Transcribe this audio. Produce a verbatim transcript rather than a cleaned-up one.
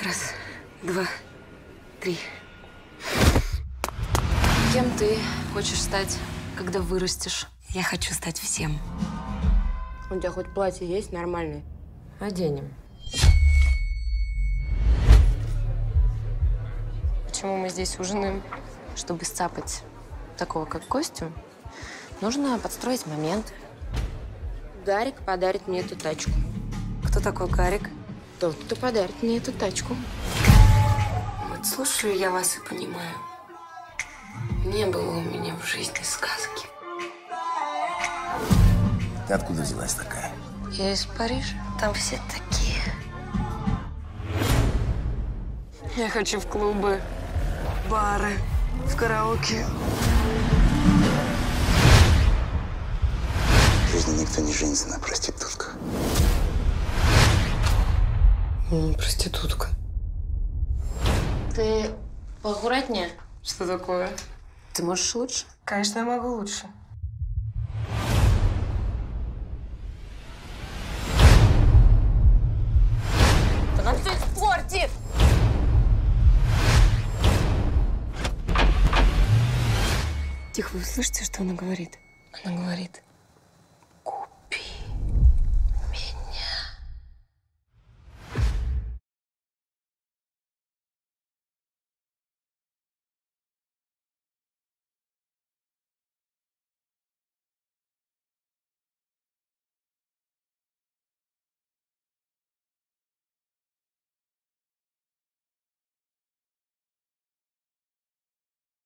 Раз, два, три. Кем ты хочешь стать, когда вырастешь? Я хочу стать всем. У тебя хоть платье есть нормальное? Оденем. Почему мы здесь ужинаем? Чтобы сцапать такого, как Костю, нужно подстроить момент. Гарик подарит мне эту тачку. Кто такой Гарик? Тот, кто подарит мне эту тачку. Вот слушаю я вас и понимаю. Не было у меня в жизни сказки. Ты откуда взялась такая? Я из Парижа. Там все такие. Я хочу в клубы, бары, в караоке. В жизни никто не женится на проститутках. М, проститутка. Ты поаккуратнее. Что такое? Ты можешь лучше? Конечно, я могу лучше. Она все испортит! Тихо, вы слышите, что она говорит? Она говорит: